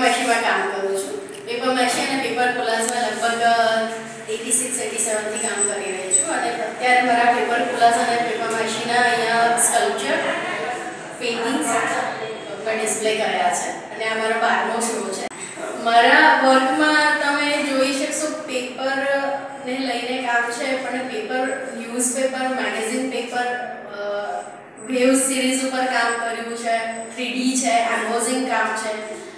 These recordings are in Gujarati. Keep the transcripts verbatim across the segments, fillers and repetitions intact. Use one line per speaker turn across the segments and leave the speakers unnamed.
મેશીનમાં કામ કરું છું. પેપર મેશી અને પેપર કોલાજમાં લગભગ એટી સિક્સ એટી સેવનથી કામ કરી રહી છું અને અત્યારે મારા પેપર કોલાજ અને પેપર મેશીના અહીંયા સ્કલ્પચર પેઇન્ટિંગ્સ પર ડિસ્પ્લે કર્યા છે અને આ મારો બારમો શો છે. મારા વર્કમાં તમે જોઈ શકશો પેપરને લઈને કામ છે, પણ paper newspaper magazine paper wave series ઉપર કામ કર્યું છે, થ્રીડી છે, એમ્બોઝિંગ કામ છે.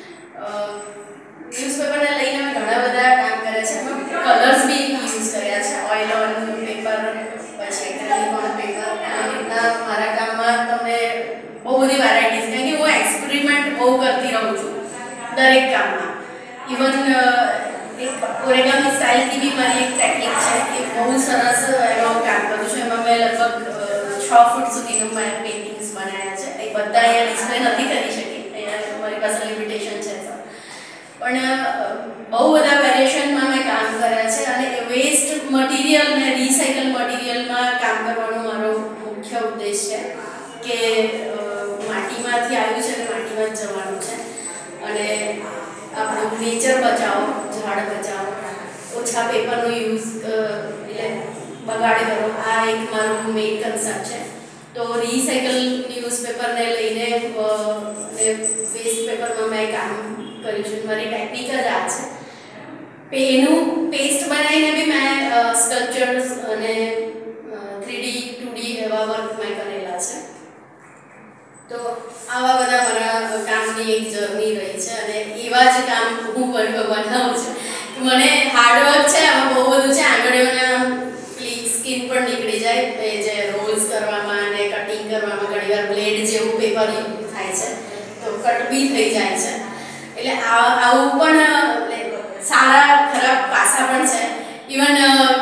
ન્યૂઝપેપરને લઈને મેં ઘણા બધા કામ કર્યા છે. એમાં કલર્સ બી યુઝ કર્યા છે, ઓઇલ ઓન પેપર, પછી એક્રેલિક ઓન પેપર. આ રીતના મારા કામમાં તમને બહુ બધી વેરાયટીઝ, કારણ કે હું એક્સપેરિમેન્ટ બહુ કરતી રહું છું દરેક કામમાં. ઇવન એક ઓરેગામી સ્ટાઇલથી બી મારી એક ટેકનિક છે કે બહુ સરસ એમાં કામ કરું છું. એમાં મેં લગભગ છ ફૂટ સુધીનું મેં પેઇન્ટિંગ્સ બનાવ્યા છે. એ બધા અહીંયા ડિસ્પ્લે નથી કરી શકી, અહીંયા મારી પાસે લિમિટેશન છે, પણ બહુ બધા વેરિએશનમાં મેં કામ કર્યા છે અને વેસ્ટ મટીરિયલ ને રિસાયકલ મટીરિયલમાં કામ કરવાનો મારો મુખ્ય ઉદ્દેશ છે કે માટીમાંથી આવ્યું છે અને માટીમાં જ જવાનું છે અને આપણું નેચર બચાવો, ઝાડ બચાવો, ઓછા પેપરનો યુઝ એટલે બગાડ કરો. આ એક મારું મેઇન કન્સેપ્ટ છે. તો રિસાયકલ ન્યૂઝપેપરને લઈને અને વેસ્ટ પેપરમાં મેં કામ કર્યું છે. મારી ટેકનિક જ આ છે. એનું પેસ્ટ બનાવીને બી મેં સ્કલ્પચર્સ અને થ્રીડી ટુડી એવા વર્ક મેં કરેલા છે. તો આવા બધા મારા કામની એક જર્ની રહી છે અને એવા જ કામ હું બનાવું છું. મને હાર્ડવર્ક છે, આમાં બહુ બધું છે. આંગળીઓના સ્કિન પણ નીકળી જાય એ જે રોલ્સ કરવામાં અને કટિંગ કરવામાં. ઘણીવાર બ્લેડ જેવું પેપર થાય છે તો કટ બી થઈ જાય છે. એટલે આવું પણ સારા ખરાબ પાસા પણ છે. ઇવન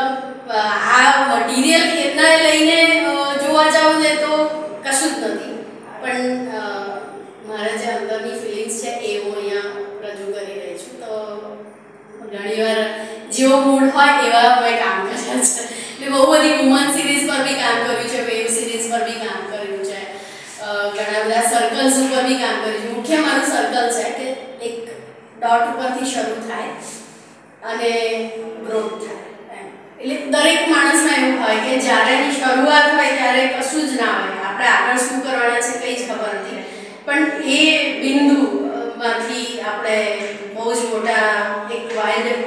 આ મટીરિયલ એના લઈને જોવા જાવ ને તો કશું જ નથી, પણ મારા જે અંદરની ફિલિંગ્સ છે એ હું અહીંયા રજૂ કરી રહી છું. તો ઘણીવાર જેવો મૂડ હોય એવા મેં કામ કર્યા છે. એટલે બહુ બધી વુમન સિરીઝ પર બી કામ કર્યું છે, વેવ સિરીઝ પર બી કામ કર્યું છે, ઘણા બધા સર્કલ્સ ઉપર બી કામ કર્યું છે. મુખ્ય મારું સર્કલ છે કે એક ડોટ ઉપરથી શરૂ થાય અને ગ્રોથ થાય. એટલે દરેક માણસમાં એવું હોય કે જ્યારે એની શરૂઆત હોય ત્યારે કશું જ ના હોય, આપણે આગળ શું કરવાના છે કંઈ જ ખબર નથી, પણ એ બિંદુમાંથી આપણે બહુ જ મોટા એક વાઇલ્ડ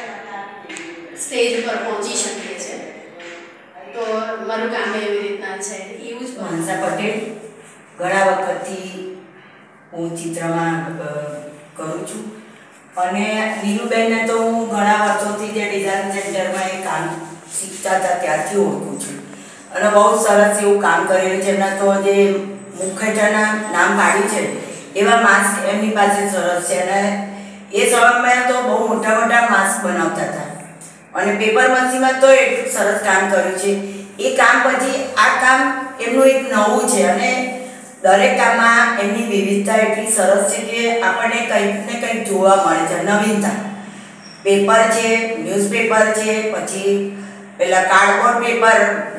સ્ટેજ પર પહોંચી શકીએ છીએ. તો મારું કામ એવી રીતના છે. એવું જ
મનસા પટેલ, ઘણા વખતથી હું ચિત્રમાં કરું છું અને નીલુબેનને તો હું ઘણા વર્ષોથી જે ડિઝાઇન સેન્ટરમાં એ કામ શીખતા હતા ત્યારથી ઓળખું છું અને બહુ સરસ એવું કામ કરેલું છે. એમના તો જે મુખોટેના નામ પાડ્યું છે એવા માસ્ક એમની પાસે સરસ છે અને એ સમયમાં તો બહુ મોટા મોટા માસ્ક બનાવતા હતા અને પેપર મશીનમાં તો એટલું સરસ કામ કર્યું છે. એ કામ પછી આ કામ એમનું એક નવું છે અને દરેક કામમાં એમની વિવિધતા એટલી સરસ છે કે આપણને કંઈક ને કંઈક જોવા મળે છે, નવીનતા. પેપર છે, ન્યૂઝપેપર છે, પછી પેલા કાર્ડબોર્ડ પેપર,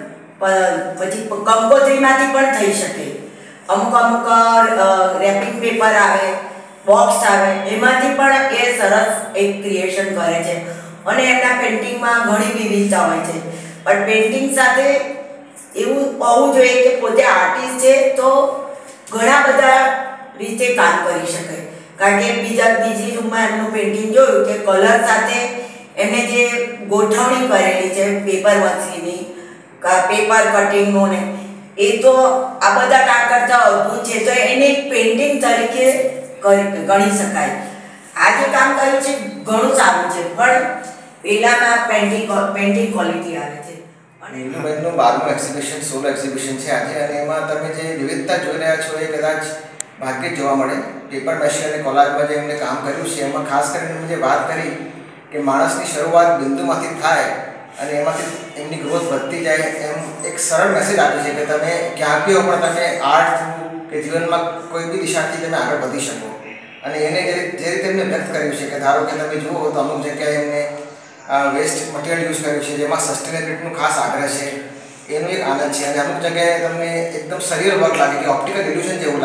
પછી કંકોત્રીમાંથી પણ થઈ શકે. અમુક અમુક રેપિંગ પેપર આવે, બોક્સ આવે, એમાંથી પણ એ સરસ એક ક્રિએશન કરે છે અને એમના પેઇન્ટિંગમાં ઘણી વિવિધતા હોય છે. પણ પેઇન્ટિંગ સાથે એવું હોવું જોઈએ કે પોતે આર્ટિસ્ટ છે તો ઘણા બધા રીતે કામ કરી શકે. કારણ કે બીજા બીજી રૂમમાં એમનું પેઇન્ટિંગ જોયું કે કલર સાથે એમને જે ગોઠવણી કરેલી છે પેપર મશીનની, પેપર કટિંગનું ને એ તો આ બધા કામ કરતાં અદ્ભુત છે. તો એને એક પેઇન્ટિંગ તરીકે ગણી શકાય. આ જે કામ કર્યું છે ઘણું સારું છે, પણ પહેલાંમાં પેઇન્ટિંગ પેઇન્ટિંગ ક્વોલિટી આવે છે.
અને નીલુબેનનું બારમું એક્ઝિબિશન સોલો એક્ઝિબિશન છે આજે અને એમાં તમે જે વિવિધતા જોઈ રહ્યા છો એ કદાચ ભાગ્યે જ જોવા મળે. પેપર મેશી અને કોલાજમાં જે એમણે કામ કર્યું છે એમાં ખાસ કરીને જે વાત કરી કે માણસની શરૂઆત બિંદુમાંથી થાય અને એમાંથી એમની ગ્રોથ વધતી જાય, એમ એક સરળ મેસેજ આપે છે કે તમે ક્યાં બી હો પણ તમે આર્ટ થ્રુ કે જીવનમાં કોઈ બી દિશાથી તમે આગળ વધી શકો. અને એને જે જે રીતે એમને વ્યક્ત કર્યું છે કે ધારો કે તમે જુઓ તો અમુક જગ્યાએ એમને વેસ્ટ મટીરિયલ યુઝ કર્યું છે જેમાં સસ્ટેનેબિલિટીનું ખાસ આગ્રહ છે, એનો એક આનંદ છે. અને અમુક જગ્યાએ તમને એકદમ સરિયલ વર્ક લાગે કે ઓપ્ટિકલ ઇલ્યુઝન જેવું લાગે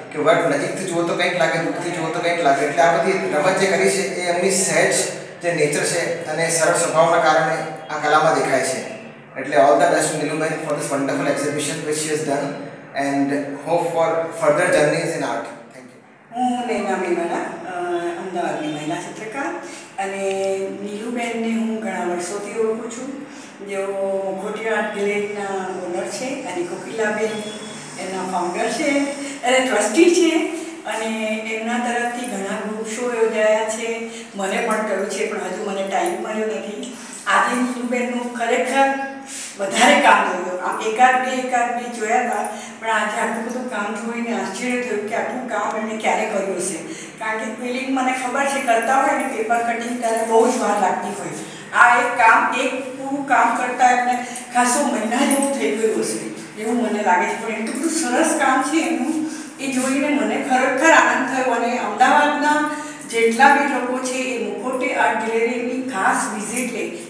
કે વર્ક નજીકથી જુઓ તો કંઈક લાગે, દૂરથી જુઓ તો કંઈક લાગે. એટલે આ બધી રમત જે કરી છે એ એમની સહેજ જે નેચર છે અને સરળ સ્વભાવના કારણે આ કલામાં દેખાય છે. એટલે all the best Niluben for this wonderful exhibition which she has done and hope for further journeys in art. Thank you.
હું નૈના મેવાલા, અમદાવાદની મહિલા ચિત્રકાર, અને નીલુબેનને હું ઘણા વર્ષોથી ઓળખું છું. જેઓ મુખોટે આર્ટ ગેલેરીના ઓનર છે અને કોકિલાબેન એના ફાઉન્ડર છે અને ટ્રસ્ટી છે, અને એમના તરફથી ઘણા ગ્રુપ શો યોજાયા છે. મને પણ કર્યું છે પણ હજુ મને ટાઈમ મળ્યો નથી. આજે નીલુબેનનું ખરેખર વધારે કામ જોયું. આમ એકાદ બે એકાદ બે જોયા હતા, પણ આજે આટલું બધું કામ જોઈને આશ્ચર્ય થયું કે આટલું કામ એમણે ક્યારે કર્યું હશે. કારણ કે ક્વિલિંગ મને ખબર છે કરતા હોય ને પેપર કટિંગ ત્યારે બહુ જ વાર લાગતી હોય. આ એક કામ એક પૂરું કામ કરતાં એમને ખાસો મહિના જેવું થઈ ગયું હશે એવું મને લાગે છે. પણ એટલું બધું સરસ કામ છે એનું, એ જોઈને મને ખરેખર આનંદ થયો. અને અમદાવાદના જેટલા બી લોકો છે એ મુખોટે આર્ટ ગેલેરીની ખાસ વિઝિટ લે.